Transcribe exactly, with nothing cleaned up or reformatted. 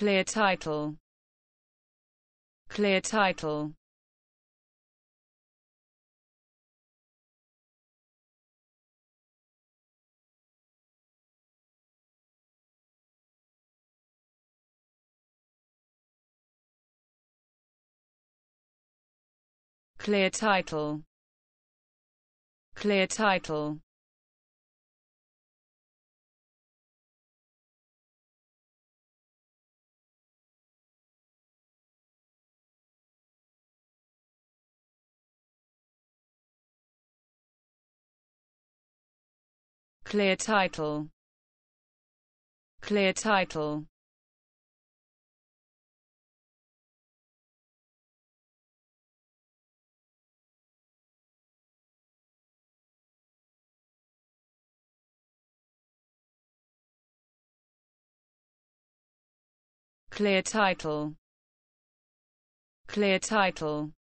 clear title, clear title, clear title, clear title, clear title, clear title, clear title, clear title,